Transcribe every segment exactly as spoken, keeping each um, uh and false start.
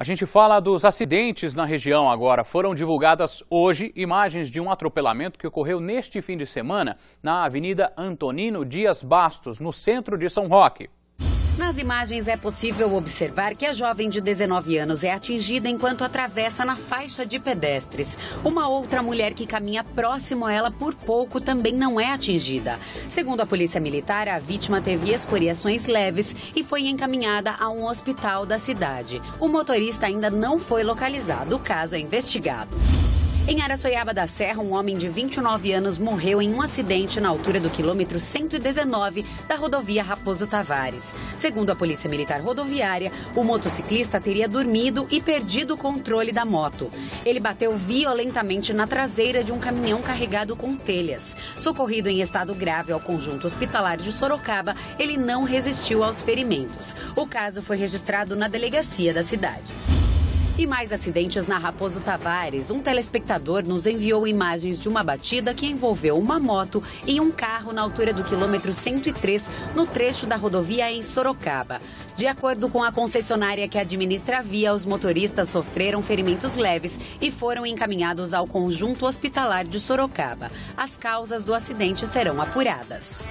A gente fala dos acidentes na região agora. Foram divulgadas hoje imagens de um atropelamento que ocorreu neste fim de semana na Avenida Antonino Dias Bastos, no centro de São Roque. Nas imagens é possível observar que a jovem de dezenove anos é atingida enquanto atravessa na faixa de pedestres. Uma outra mulher que caminha próximo a ela por pouco também não é atingida. Segundo a Polícia Militar, a vítima teve escoriações leves e foi encaminhada a um hospital da cidade. O motorista ainda não foi localizado. O caso é investigado. Em Araçoiaba da Serra, um homem de vinte e nove anos morreu em um acidente na altura do quilômetro cento e dezenove da rodovia Raposo Tavares. Segundo a Polícia Militar Rodoviária, o motociclista teria dormido e perdido o controle da moto. Ele bateu violentamente na traseira de um caminhão carregado com telhas. Socorrido em estado grave ao conjunto hospitalar de Sorocaba, ele não resistiu aos ferimentos. O caso foi registrado na delegacia da cidade. E mais acidentes na Raposo Tavares. Um telespectador nos enviou imagens de uma batida que envolveu uma moto e um carro na altura do quilômetro cento e três, no trecho da rodovia em Sorocaba. De acordo com a concessionária que administra a via, os motoristas sofreram ferimentos leves e foram encaminhados ao conjunto hospitalar de Sorocaba. As causas do acidente serão apuradas.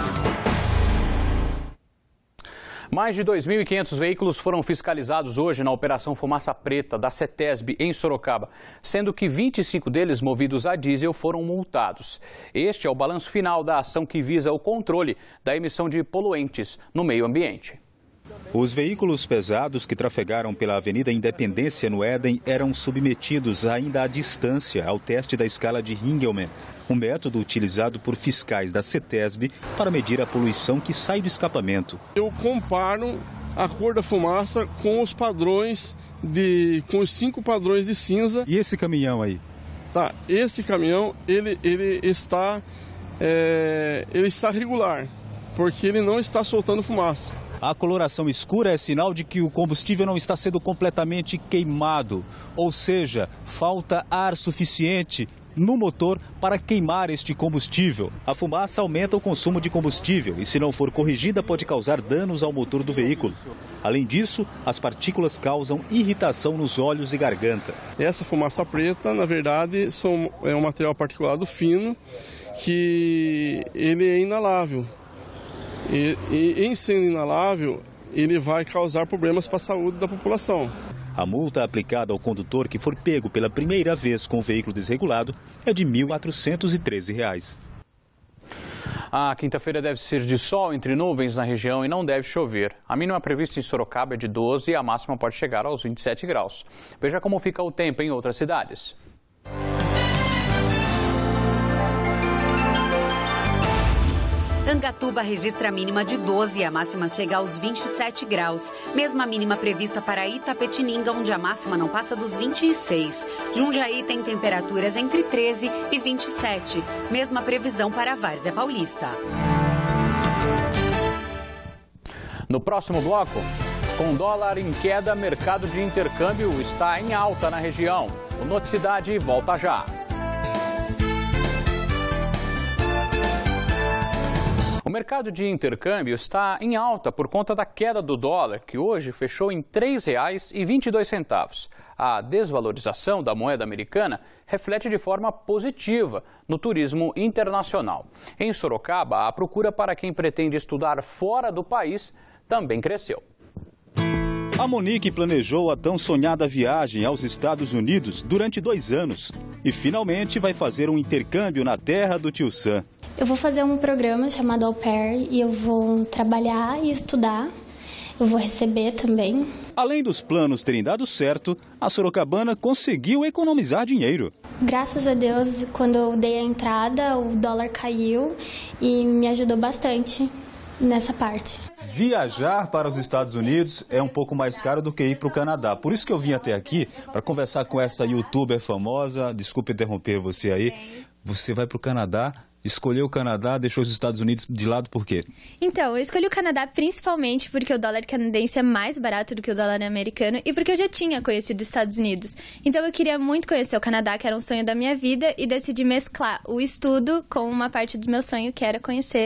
Mais de dois mil e quinhentos veículos foram fiscalizados hoje na Operação Fumaça Preta da CETESB em Sorocaba, sendo que vinte e cinco deles movidos a diesel foram multados. Este é o balanço final da ação que visa o controle da emissão de poluentes no meio ambiente. Os veículos pesados que trafegaram pela Avenida Independência no Éden eram submetidos ainda à distância ao teste da escala de Ringelmann, um método utilizado por fiscais da CETESB para medir a poluição que sai do escapamento. Eu comparo a cor da fumaça com os padrões de, com os cinco padrões de cinza. E esse caminhão aí? Tá, esse caminhão ele, ele está, é, ele está regular, porque ele não está soltando fumaça. A coloração escura é sinal de que o combustível não está sendo completamente queimado, ou seja, falta ar suficiente no motor para queimar este combustível. A fumaça aumenta o consumo de combustível e, se não for corrigida, pode causar danos ao motor do veículo. Além disso, as partículas causam irritação nos olhos e garganta. Essa fumaça preta, na verdade, são, é um material particulado fino que ele é inalável. E, e em sendo inalável, ele vai causar problemas para a saúde da população. A multa aplicada ao condutor que for pego pela primeira vez com o veículo desregulado é de mil quatrocentos e treze reais. A quinta-feira deve ser de sol entre nuvens na região e não deve chover. A mínima prevista em Sorocaba é de doze e a máxima pode chegar aos vinte e sete graus. Veja como fica o tempo em outras cidades. Angatuba registra a mínima de doze e a máxima chega aos vinte e sete graus. Mesma mínima prevista para Itapetininga, onde a máxima não passa dos vinte e seis. Jundiaí tem temperaturas entre treze e vinte e sete. Mesma previsão para Várzea Paulista. No próximo bloco, com dólar em queda, mercado de intercâmbio está em alta na região. O Noticidade volta já. O mercado de intercâmbio está em alta por conta da queda do dólar, que hoje fechou em três reais e vinte e dois centavos. A desvalorização da moeda americana reflete de forma positiva no turismo internacional. Em Sorocaba, a procura para quem pretende estudar fora do país também cresceu. A Monique planejou a tão sonhada viagem aos Estados Unidos durante dois anos e finalmente vai fazer um intercâmbio na terra do tio Sam. Eu vou fazer um programa chamado Au Pair e eu vou trabalhar e estudar. Eu vou receber também. Além dos planos terem dado certo, a sorocabana conseguiu economizar dinheiro. Graças a Deus, quando eu dei a entrada, o dólar caiu e me ajudou bastante nessa parte. Viajar para os Estados Unidos é um pouco mais caro do que ir para o Canadá. Por isso que eu vim até aqui para conversar com essa youtuber famosa. Desculpe interromper você aí. Você vai para o Canadá, escolheu o Canadá, deixou os Estados Unidos de lado por quê? Então, eu escolhi o Canadá principalmente porque o dólar canadense é mais barato do que o dólar americano e porque eu já tinha conhecido os Estados Unidos. Então eu queria muito conhecer o Canadá, que era um sonho da minha vida, e decidi mesclar o estudo com uma parte do meu sonho, que era conhecer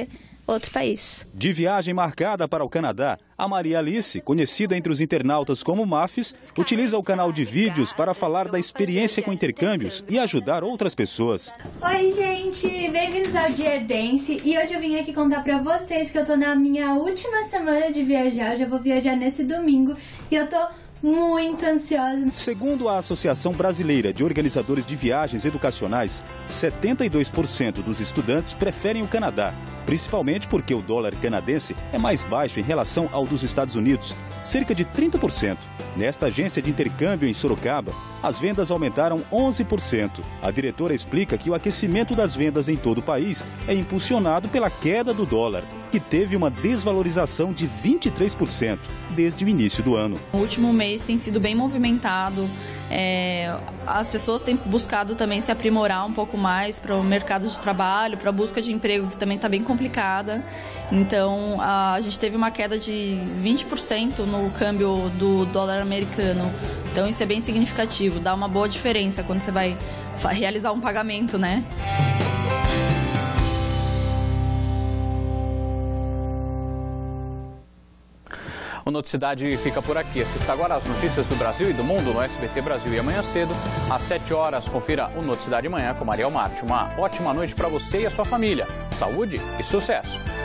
outro país. De viagem marcada para o Canadá, a Maria Alice, conhecida entre os internautas como Mafis, utiliza o canal de vídeos para falar da experiência com intercâmbios e ajudar outras pessoas. Oi, gente! Bem-vindos ao Dear Dance. E hoje eu vim aqui contar pra vocês que eu tô na minha última semana de viajar. Eu já vou viajar nesse domingo e eu tô muito ansiosa. Segundo a Associação Brasileira de Organizadores de Viagens Educacionais, setenta e dois por cento dos estudantes preferem o Canadá, principalmente porque o dólar canadense é mais baixo em relação ao dos Estados Unidos, cerca de trinta por cento. Nesta agência de intercâmbio em Sorocaba, as vendas aumentaram onze por cento. A diretora explica que o aquecimento das vendas em todo o país é impulsionado pela queda do dólar, que teve uma desvalorização de vinte e três por cento desde o início do ano. O último mês tem sido bem movimentado, é, as pessoas têm buscado também se aprimorar um pouco mais para o mercado de trabalho, para a busca de emprego, que também está bem complicada. Então, a gente teve uma queda de vinte por cento no câmbio do dólar americano. Então, isso é bem significativo, dá uma boa diferença quando você vai realizar um pagamento, né? O Noticidade fica por aqui. Assista agora as notícias do Brasil e do mundo no S B T Brasil. E amanhã cedo, às sete horas, confira o Noticidade Manhã com Mariel Marte. Uma ótima noite para você e a sua família. Saúde e sucesso!